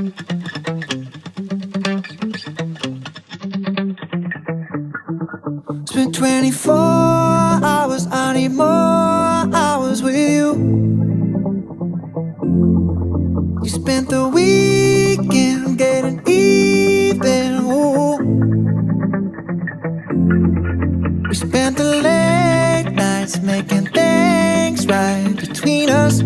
Spent 24 hours, I need more hours with you. You spent the weekend getting even, ooh. We spent the late nights making things right between us.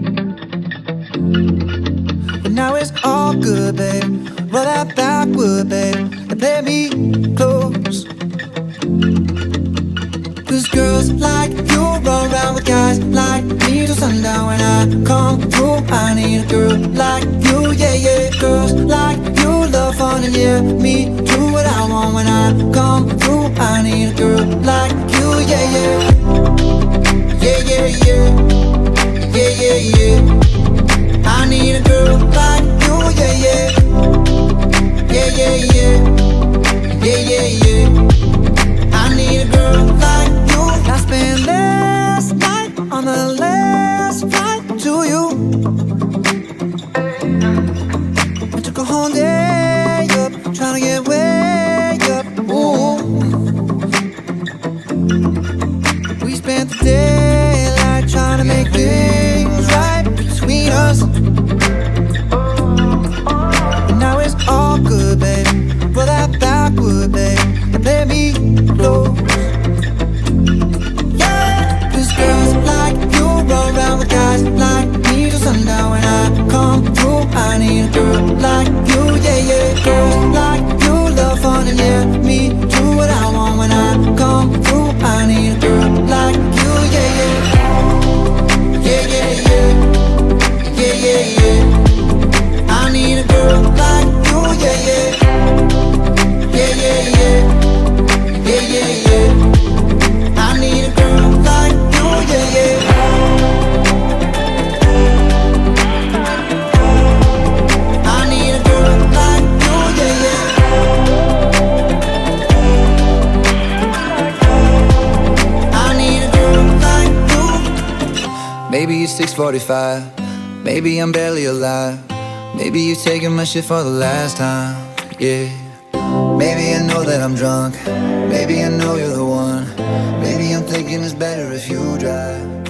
But now it's all good, babe. Roll that backward, babe, and play me close. Cause girls like you run around with guys like me till sundown. When I come through, I need a girl like you, yeah, yeah. Girls like you love fun and yeah, me do what I want. When I come through, I need a girl like you, yeah, yeah. Yeah, yeah, yeah. Yeah, yeah, yeah. I need a girl like you, yeah, yeah. Yeah, yeah, yeah. Yeah, yeah, yeah. I need a girl like you. I spent last night on the last flight to you. I took a whole day up, trying to get way up, ooh. We spent the daylight trying to make things right between us. And now it's all good, babe. Roll that backward, babe, and play me close. Yeah, cause girls like you run around with guys like me till sundown. When I come through, I need a girl like you, yeah, yeah. Girls like you love fun and yeah, me do what I want. When I come through, I need a girl like you, yeah, yeah. Yeah, yeah, yeah. Yeah, yeah, yeah. I need a girl like you, yeah, yeah. Yeah, yeah, yeah. Yeah, yeah, yeah. I need a girl like you, yeah, yeah. I need a girl like you, yeah, yeah. I need a girl like you. Maybe it's 6:45, maybe I'm barely alive. Maybe you're taking my shit for the last time, yeah. Maybe I know that I'm drunk, maybe I know you're the one. Maybe I'm thinking it's better if you drive.